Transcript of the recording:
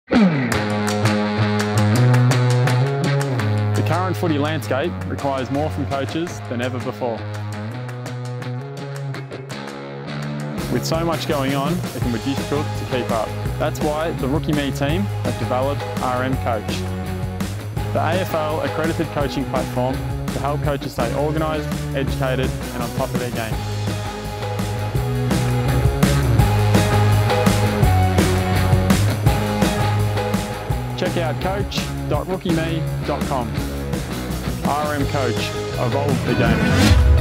The current footy landscape requires more from coaches than ever before. With so much going on, it can be difficult to keep up. That's why the Rookie Me team have developed RM Coach, the AFL accredited coaching platform to help coaches stay organised, educated and on top of their game. Check out coach.rookieme.com. RM Coach, evolve the game.